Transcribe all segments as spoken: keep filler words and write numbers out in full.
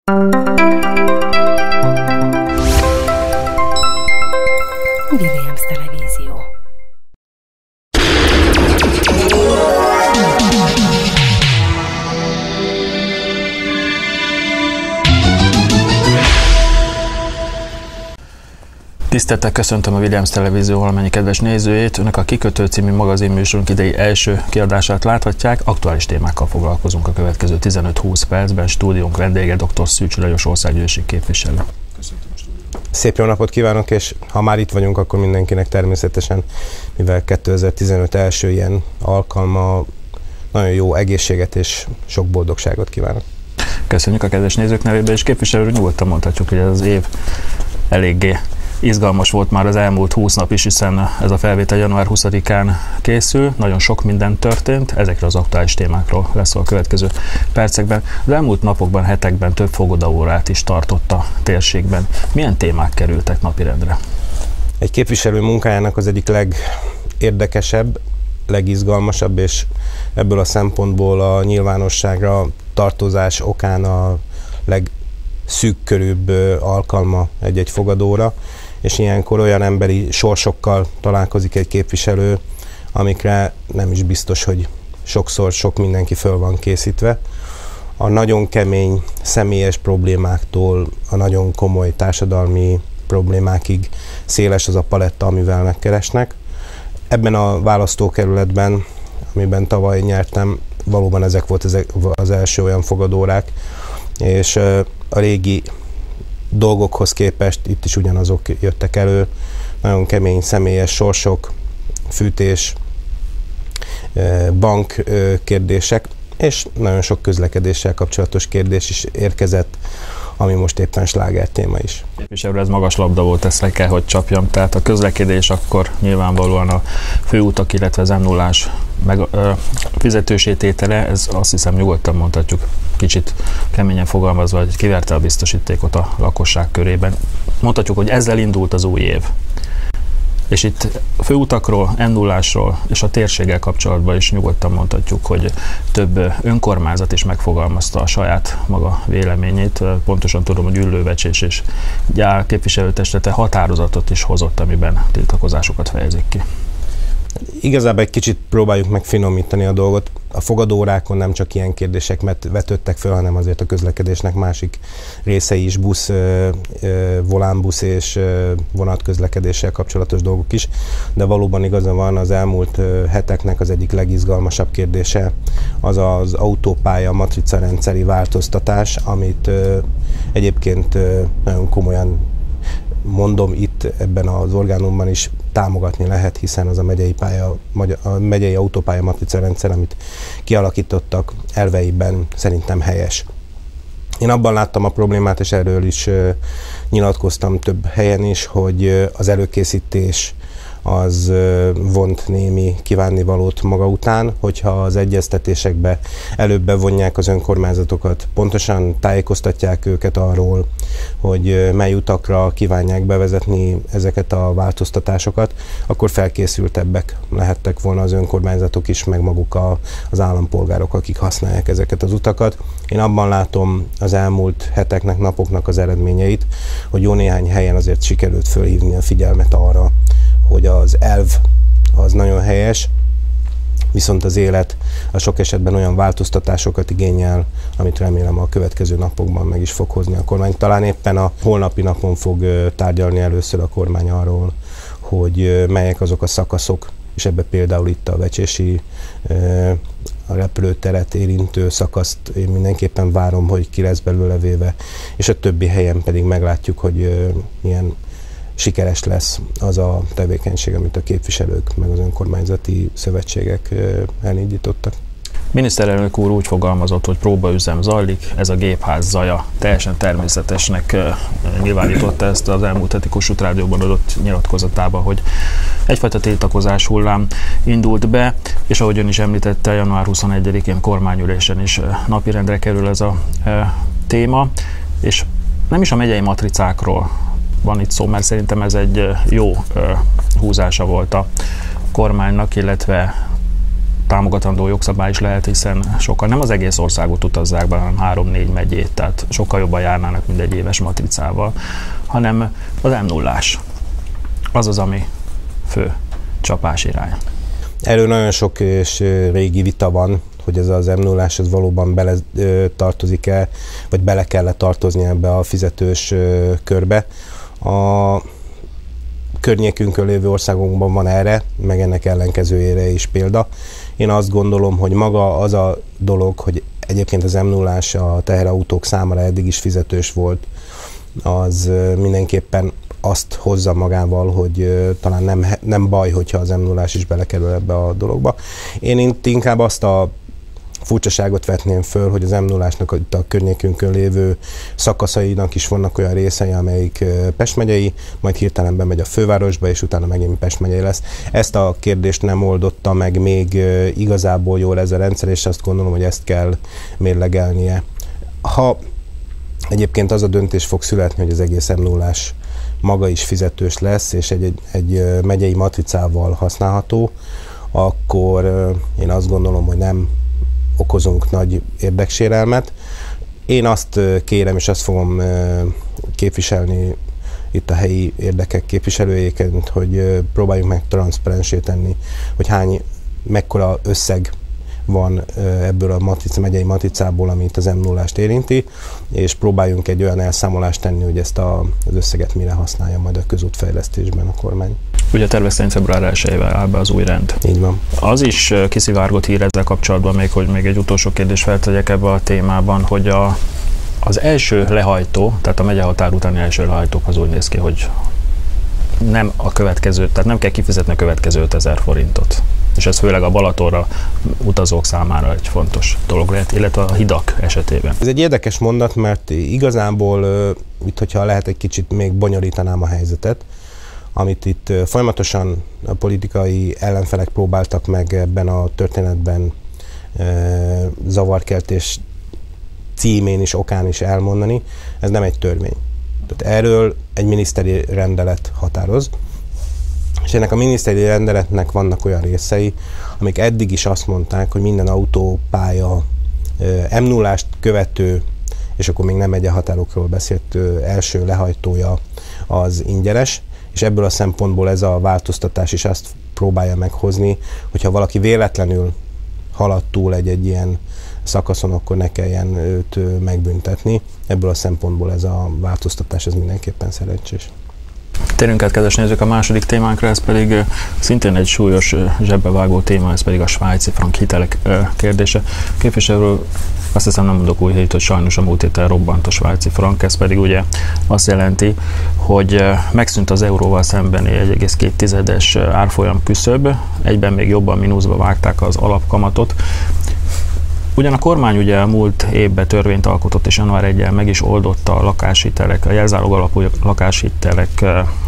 Williams Televízió. Tisztelettel köszöntöm a Williams Televízió valamennyi kedves nézőjét. Önök a Kikötő című magazinműsorunk idei első kiadását láthatják. Aktuális témákkal foglalkozunk a következő tizenöt-húsz percben. Stúdiónk vendége dr. Szűcsy Lajos országgyűlési képviselő. Köszöntöm a stúdiót. Szép jó napot kívánok, és ha már itt vagyunk, akkor mindenkinek természetesen, mivel kétezer-tizenöt első ilyen alkalma, nagyon jó egészséget és sok boldogságot kívánok. Köszönjük a kedves nézők nevében, és képviselő, nyugodtan mondhatjuk, hogy ez az év eléggé izgalmas volt már az elmúlt húsz nap is, hiszen ez a felvétel január huszadikán készül, nagyon sok minden történt, ezekre az aktuális témákról lesz a következő percekben. Az elmúlt napokban, hetekben több fogodaórát is tartott a térségben. Milyen témák kerültek napirendre? Egy képviselő munkájának az egyik legérdekesebb, legizgalmasabb, és ebből a szempontból a nyilvánosságra tartozás okán a legszűkkörűbb alkalma egy-egy fogadóra, és ilyenkor olyan emberi sorsokkal találkozik egy képviselő, amikre nem is biztos, hogy sokszor sok mindenki föl van készítve. A nagyon kemény személyes problémáktól a nagyon komoly társadalmi problémákig széles az a paletta, amivel megkeresnek. Ebben a választókerületben, amiben tavaly nyertem, valóban ezek volt az első olyan fogadórák, és a régi dolgokhoz képest itt is ugyanazok jöttek elő, nagyon kemény személyes sorsok, fűtés, bank kérdések, és nagyon sok közlekedéssel kapcsolatos kérdés is érkezett, ami most éppen sláger téma is. Képviselő, ez magas labda volt, ezt le kell, hogy csapjam. Tehát a közlekedés akkor nyilvánvalóan a főutak, illetve az em nullás meg ö, fizetősététele, ez azt hiszem nyugodtan mondhatjuk, kicsit keményen fogalmazva, hogy kiverte a biztosítékot a lakosság körében. Mondhatjuk, hogy ezzel indult az új év. És itt a főutakról, em nullásról és a térséggel kapcsolatban is nyugodtan mondhatjuk, hogy több önkormányzat is megfogalmazta a saját maga véleményét. Pontosan tudom, hogy Üllővecsés és Gyál képviselőtestülete határozatot is hozott, amiben tiltakozásokat fejezik ki. Igazából egy kicsit próbáljuk meg finomítani a dolgot. A fogadóórákon nem csak ilyen kérdések vetődtek föl, hanem azért a közlekedésnek másik részei is, busz, volánbusz és vonatközlekedéssel kapcsolatos dolgok is, de valóban igaza van, az elmúlt heteknek az egyik legizgalmasabb kérdése az az autópálya matricarendszeri változtatás, amit egyébként nagyon komolyan mondom, itt ebben az orgánumban is támogatni lehet, hiszen az a megyei, pálya, a megyei autópálya matricarendszer, amit kialakítottak, elveiben szerintem helyes. Én abban láttam a problémát, és erről is uh, nyilatkoztam több helyen is, hogy az előkészítés az uh, vont némi kívánnivalót maga után, hogyha az egyeztetésekbe előbb bevonják az önkormányzatokat, pontosan tájékoztatják őket arról, hogy uh, mely utakra kívánják bevezetni ezeket a változtatásokat, akkor felkészültebbek lehettek volna az önkormányzatok is, meg maguk a, az állampolgárok, akik használják ezeket az utakat. Én abban látom az elmúlt heteknek, napoknak az eredményeit, hogy jó néhány helyen azért sikerült fölhívni a figyelmet arra, hogy az elv az nagyon helyes, viszont az élet a sok esetben olyan változtatásokat igényel, amit remélem a következő napokban meg is fog hozni a kormány. Talán éppen a holnapi napon fog tárgyalni először a kormány arról, hogy melyek azok a szakaszok, és ebbe például itt a vecsési a repülőteret érintő szakaszt én mindenképpen várom, hogy ki lesz belőle véve, és a többi helyen pedig meglátjuk, hogy milyen sikeres lesz az a tevékenység, amit a képviselők meg az önkormányzati szövetségek elindítottak. Miniszterelnök úr úgy fogalmazott, hogy próbaüzem zajlik, ez a gépház zaja. Teljesen természetesnek nyilvánította ezt az elmúlt heti Kossuth Rádióban adott nyilatkozatában, hogy egyfajta tiltakozás hullám indult be, és ahogy ön is említette, január huszonegyedikén kormányülésen is napirendre kerül ez a téma, és nem is a megyei matricákról van itt szó, mert szerintem ez egy jó húzása volt a kormánynak, illetve támogatandó jogszabály is lehet, hiszen sokkal nem az egész országot utazzák be, hanem három-négy megyét, tehát sokkal jobban járnának, mint egy éves matricával, hanem az em nullás. Az az, ami fő csapás irány. Erről nagyon sok és régi vita van, hogy ez az em nullás ez valóban bele tartozik-e, vagy bele kell tartozni ebbe a fizetős körbe. A környékünkön lévő országokban van erre, meg ennek ellenkezőjére is példa. Én azt gondolom, hogy maga az a dolog, hogy egyébként az em nullás a teherautók számára eddig is fizetős volt, az mindenképpen azt hozza magával, hogy talán nem, nem baj, hogyha az em nullás is belekerül ebbe a dologba. Én itt inkább azt a furcsaságot vetném föl, hogy az em nullásnak a, a környékünkön lévő szakaszainak is vannak olyan részei, amelyik Pest megyei, majd hirtelen bemegy a fővárosba, és utána megint Pest megyei lesz. Ezt a kérdést nem oldotta meg még igazából jól ez a rendszer, és azt gondolom, hogy ezt kell mérlegelnie. Ha egyébként az a döntés fog születni, hogy az egész em nullás maga is fizetős lesz, és egy, egy, egy megyei matricával használható, akkor én azt gondolom, hogy nem okozunk nagy érdeksérelmet. Én azt kérem, és azt fogom képviselni itt a helyi érdekek képviselőjéként, hogy próbáljuk meg transzparensé tenni, hogy hány, mekkora összeg van ebből a matrica, megyei matricából, amit az em nullást érinti, és próbáljunk egy olyan elszámolást tenni, hogy ezt a, az összeget mire használja majd a közútfejlesztésben a kormány. Ugye tervez szerint február elsejével áll be az új rend. Így van. Az is kiszivárgott hír ezzel kapcsolatban, még, hogy még egy utolsó kérdést feltegyek ebbe a témában, hogy a, az első lehajtó, tehát a megyehatár utáni első lehajtók az úgy néz ki, hogy nem a következő, tehát nem kell kifizetni a következő ötezer forintot. És ez főleg a Balatonra utazók számára egy fontos dolog lehet, illetve a hidak esetében. Ez egy érdekes mondat, mert igazából itt, hogyha lehet, egy kicsit még bonyolítanám a helyzetet, amit itt folyamatosan a politikai ellenfelek próbáltak meg ebben a történetben zavarkeltés címén is, okán is elmondani, ez nem egy törvény. Tehát erről egy miniszteri rendelet határoz, és ennek a miniszteri rendeletnek vannak olyan részei, amik eddig is azt mondták, hogy minden autópálya em nullást követő, és akkor még nem megyehatárokról beszélt első lehajtója az ingyenes, és ebből a szempontból ez a változtatás is azt próbálja meghozni, hogyha valaki véletlenül halad túl egy-egy ilyen szakaszon, akkor ne kelljen őt megbüntetni. Ebből a szempontból ez a változtatás ez mindenképpen szerencsés. Térjünk át, kedves nézők, a második témánkra, ez pedig szintén egy súlyos zsebbevágó téma, ez pedig a svájci frank hitelek kérdése. Képviselőről azt hiszem nem mondok új hét, hogy sajnos a múlt héten robbant a svájci frank, ez pedig ugye azt jelenti, hogy megszűnt az euróval szembeni egy egész két tizedes árfolyam küszöb, egyben még jobban mínuszba vágták az alapkamatot. Ugyan a kormány ugye a múlt évben törvényt alkotott, és január elsejével meg is oldotta a lakáshitelek, a jelzálog alapú lakáshitelek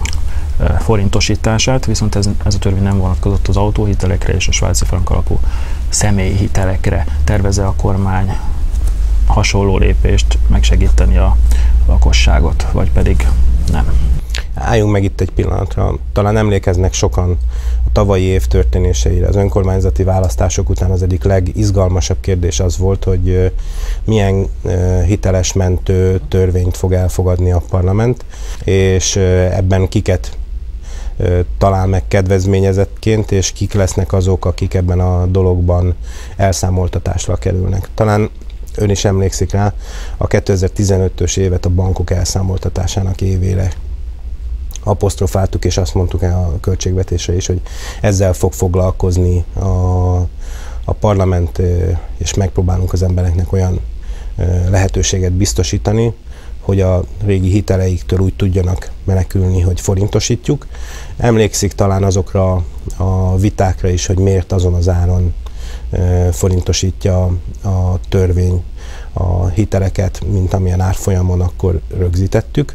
forintosítását, viszont ez, ez a törvény nem vonatkozott az autóhitelekre és a svájci frank alapú személyi hitelekre. Tervez-e a kormány hasonló lépést megsegíteni a lakosságot, vagy pedig nem? Álljunk meg itt egy pillanatra. Talán emlékeznek sokan a tavalyi év történéseire. Az önkormányzati választások után az egyik legizgalmasabb kérdés az volt, hogy milyen hiteles mentő törvényt fog elfogadni a parlament, és ebben kiket talál meg kedvezményezettként, és kik lesznek azok, akik ebben a dologban elszámoltatásra kerülnek. Talán ön is emlékszik rá, a kétezer-tizenötös évet a bankok elszámoltatásának évére apostrofáltuk, és azt mondtuk el a költségvetésre is, hogy ezzel fog foglalkozni a, a parlament, és megpróbálunk az embereknek olyan lehetőséget biztosítani, hogy a régi hiteleiktől úgy tudjanak menekülni, hogy forintosítjuk. Emlékszik talán azokra a vitákra is, hogy miért azon az áron forintosítja a törvény a hiteleket, mint amilyen árfolyamon akkor rögzítettük.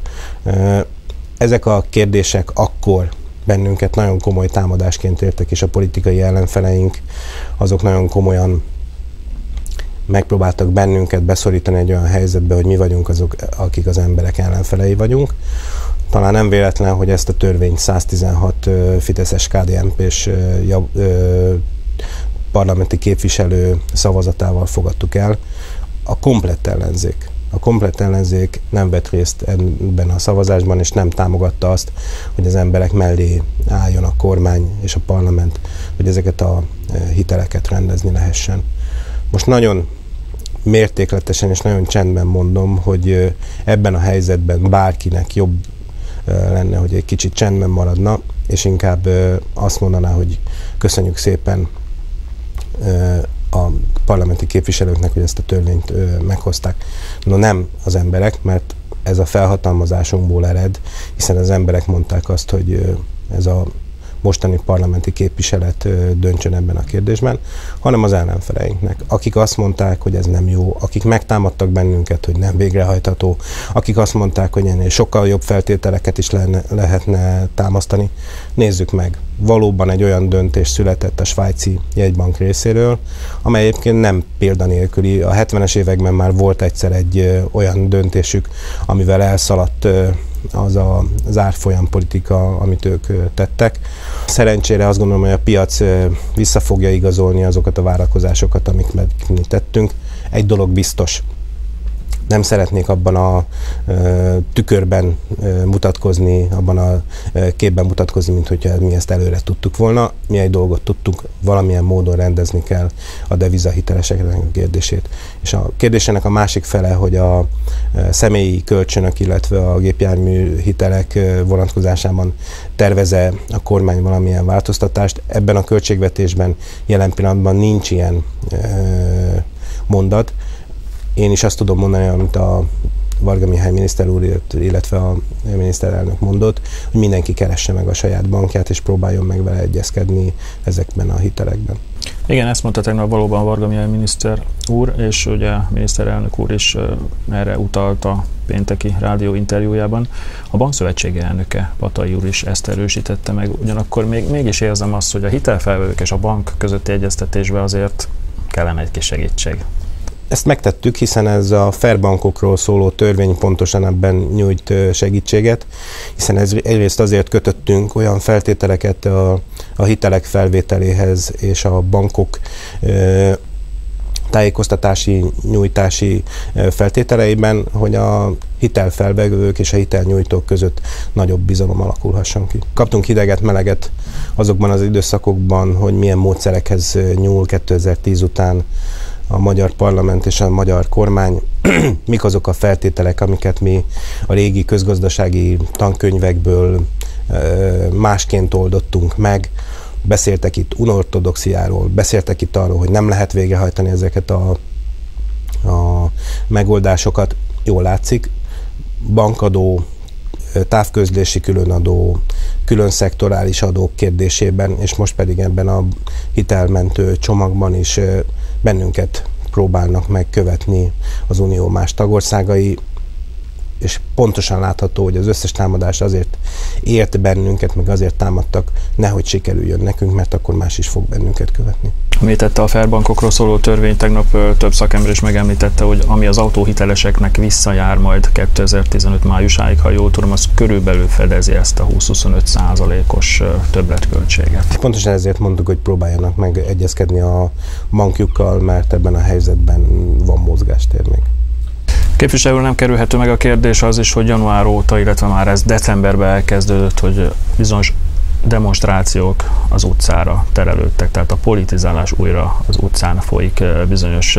Ezek a kérdések akkor bennünket nagyon komoly támadásként értek, és a politikai ellenfeleink azok nagyon komolyan megpróbáltak bennünket beszorítani egy olyan helyzetbe, hogy mi vagyunk azok, akik az emberek ellenfelei vagyunk. Talán nem véletlen, hogy ezt a törvényt száztizenhat fideszes ká dé en pés parlamenti képviselő szavazatával fogadtuk el. A komplett ellenzék. A komplett ellenzék nem vett részt ebben a szavazásban, és nem támogatta azt, hogy az emberek mellé álljon a kormány és a parlament, hogy ezeket a hiteleket rendezni lehessen. Most nagyon mértékletesen és nagyon csendben mondom, hogy ebben a helyzetben bárkinek jobb lenne, hogy egy kicsit csendben maradna, és inkább azt mondaná, hogy köszönjük szépen a parlamenti képviselőknek, hogy ezt a törvényt meghozták. No nem az emberek, mert ez a felhatalmazásunkból ered, hiszen az emberek mondták azt, hogy ez a mostani parlamenti képviselet döntsön ebben a kérdésben, hanem az ellenfeleinknek, akik azt mondták, hogy ez nem jó, akik megtámadtak bennünket, hogy nem végrehajtható, akik azt mondták, hogy ennél sokkal jobb feltételeket is lenne, lehetne támasztani. Nézzük meg, valóban egy olyan döntés született a svájci jegybank részéről, amely egyébként nem példanélküli. A hetvenes években már volt egyszer egy ö, olyan döntésük, amivel elszaladt ö, az a, az árfolyam politika, amit ők ö, tettek. Szerencsére azt gondolom, hogy a piac ö, vissza fogja igazolni azokat a várakozásokat, amiket mi tettünk. Egy dolog biztos, nem szeretnék abban a ö, tükörben ö, mutatkozni, abban a ö, képben mutatkozni, mint hogyha mi ezt előre tudtuk volna. Mi egy dolgot tudtunk, valamilyen módon rendezni kell a devizahiteleseknek a kérdését. És a kérdésének a másik fele, hogy a ö, személyi kölcsönök, illetve a gépjármű hitelek ö, vonatkozásában tervez-e a kormány valamilyen változtatást. Ebben a költségvetésben jelen pillanatban nincs ilyen ö, mondat. Én is azt tudom mondani, amit a Varga Mihály miniszter úr, illetve a miniszterelnök mondott, hogy mindenki keresse meg a saját bankját, és próbáljon meg vele egyezkedni ezekben a hitelekben. Igen, ezt mondta tegnap valóban Varga Mihály miniszter úr, és ugye a miniszterelnök úr is erre utalt a pénteki rádió interjújában. A Bankszövetség elnöke, Patai úr is ezt erősítette meg, ugyanakkor még, mégis érzem azt, hogy a hitelfelvevők és a bank közötti egyeztetésben azért kellene egy kis segítség. Ezt megtettük, hiszen ez a fair bankokról szóló törvény pontosan ebben nyújt segítséget, hiszen ez egyrészt azért kötöttünk olyan feltételeket a, a hitelek felvételéhez és a bankok e, tájékoztatási, nyújtási feltételeiben, hogy a hitelfelvevők és a hitelnyújtók között nagyobb bizalom alakulhasson ki. Kaptunk hideget, meleget azokban az időszakokban, hogy milyen módszerekhez nyúl kétezer-tíz után a magyar parlament és a magyar kormány, mik azok a feltételek, amiket mi a régi közgazdasági tankönyvekből másként oldottunk meg. Beszéltek itt unortodoxiáról, beszéltek itt arról, hogy nem lehet végrehajtani ezeket a, a megoldásokat. Jól látszik, bankadó, távközlési különadó, külön szektorális adók kérdésében, és most pedig ebben a hitelmentő csomagban is bennünket próbálnak megkövetni az unió más tagországai, és pontosan látható, hogy az összes támadás azért ért bennünket, meg azért támadtak, nehogy sikerüljön nekünk, mert akkor más is fog bennünket követni. Említette a fair bankokról szóló törvény, tegnap több szakember is megemlítette, hogy ami az autóhiteleseknek visszajár majd kétezer-tizenöt májusáig, ha jól tudom, az körülbelül fedezi ezt a húsz-huszonöt százalékos többletköltséget. Pontosan ezért mondtuk, hogy próbáljanak meg egyezkedni a bankjukkal, mert ebben a helyzetben van mozgástér még. Képviselő, nem kerülhető meg a kérdés az is, hogy január óta, illetve már ez decemberben elkezdődött, hogy bizonyos demonstrációk az utcára terelődtek, tehát a politizálás újra az utcán folyik bizonyos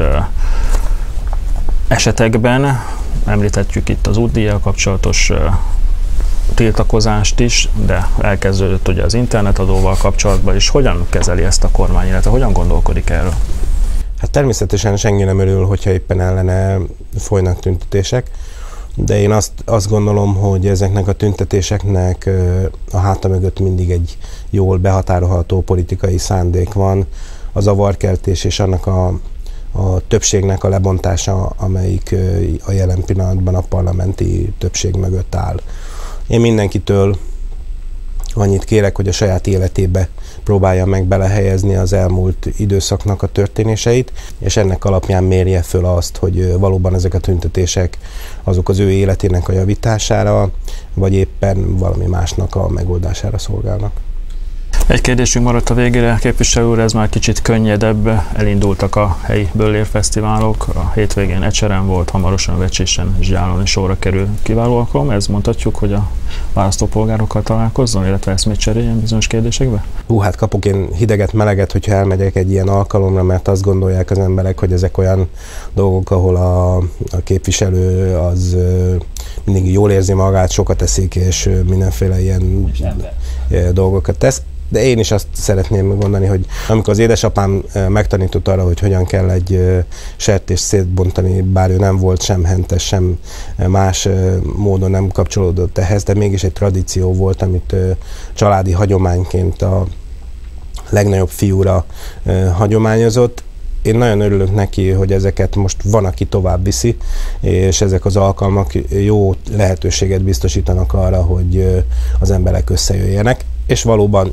esetekben. Említhetjük itt az útdíjjal kapcsolatos tiltakozást is, de elkezdődött ugye az internetadóval kapcsolatban is. Hogyan kezeli ezt a kormány, illetve hogyan gondolkodik erről? Hát természetesen senki nem örül, hogyha éppen ellene folynak tüntetések, de én azt, azt gondolom, hogy ezeknek a tüntetéseknek a háta mögött mindig egy jól behatárolható politikai szándék van, a zavarkeltés és annak a, a többségnek a lebontása, amelyik a jelen pillanatban a parlamenti többség mögött áll. Én mindenkitől annyit kérek, hogy a saját életébe próbálja meg belehelyezni az elmúlt időszaknak a történéseit, és ennek alapján mérje föl azt, hogy valóban ezek a tüntetések azok az ő életének a javítására, vagy éppen valami másnak a megoldására szolgálnak. Egy kérdésünk maradt a végére, képviselő úr, ez már kicsit könnyedebb, elindultak a helyi bőllérfesztiválok, a hétvégén Ecseren volt, hamarosan Vecsésen és Gyálon is sorra kerül kiváló alkalom, ez mondhatjuk, hogy a választópolgárokkal találkozzon, illetve eszmét cseréljen bizonyos kérdésekbe? Hú, hát kapok én hideget, meleget, hogyha elmegyek egy ilyen alkalomra, mert azt gondolják az emberek, hogy ezek olyan dolgok, ahol a, a képviselő az mindig jól érzi magát, sokat eszik, és mindenféle ilyen dolgokat tesz. De én is azt szeretném mondani, hogy amikor az édesapám megtanított arra, hogy hogyan kell egy sertést szétbontani, bár ő nem volt sem hentes, sem más módon nem kapcsolódott ehhez, de mégis egy tradíció volt, amit családi hagyományként a legnagyobb fiúra hagyományozott. Én nagyon örülök neki, hogy ezeket most van, aki tovább viszi, és ezek az alkalmak jó lehetőséget biztosítanak arra, hogy az emberek összejöjjenek, és valóban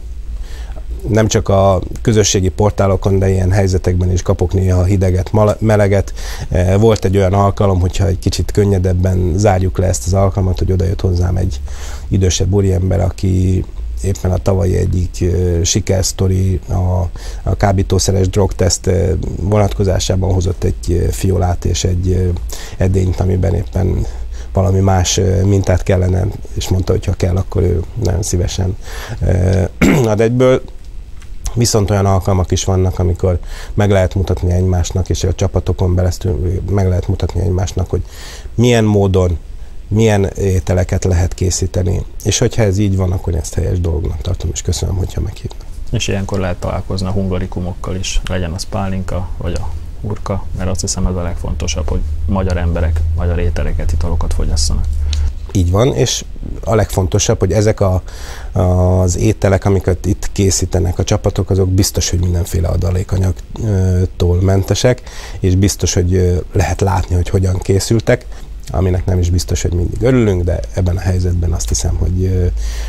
nem csak a közösségi portálokon, de ilyen helyzetekben is kapok néha hideget, meleget. Volt egy olyan alkalom, hogyha egy kicsit könnyedebben zárjuk le ezt az alkalmat, hogy odajött hozzám egy idősebb úriember, aki éppen a tavalyi egyik sikersztori, a, a kábítószeres drogteszt vonatkozásában hozott egy fiolát és egy edényt, amiben éppen valami más mintát kellene, és mondta, hogy ha kell, akkor ő nagyon szívesen ad egyből. Viszont olyan alkalmak is vannak, amikor meg lehet mutatni egymásnak, és a csapatokon belesztül meg lehet mutatni egymásnak, hogy milyen módon, milyen ételeket lehet készíteni. És hogyha ez így van, akkor ezt helyes dolgnak tartom, és köszönöm, hogyha meghívnak. És ilyenkor lehet találkozni a hungarikumokkal is, legyen az pálinka, vagy a hurka, mert azt hiszem ez a legfontosabb, hogy magyar emberek magyar ételeket, italokat fogyasszanak. Így van, és a legfontosabb, hogy ezek a, az ételek, amiket itt készítenek a csapatok, azok biztos, hogy mindenféle adalékanyagtól mentesek, és biztos, hogy lehet látni, hogy hogyan készültek, aminek nem is biztos, hogy mindig örülünk, de ebben a helyzetben azt hiszem, hogy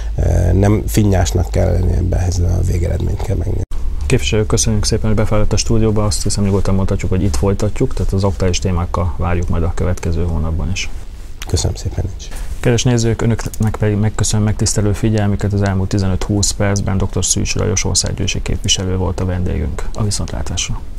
nem finnyásnak kell lenni, ebben a végeredményt kell megnézni. Képviselő, köszönjük szépen, hogy befáradt a stúdióba, azt hiszem nyugodtan mondhatjuk, hogy itt folytatjuk, tehát az aktuális témákkal várjuk majd a következő hónapban is. Köszönöm szépen is. Kedves nézők, önöknek pedig megköszönöm megtisztelő figyelmüket, az elmúlt tizenöt-húsz percben dr. Szűcs Lajos országgyűlési képviselő volt a vendégünk. A viszontlátásra!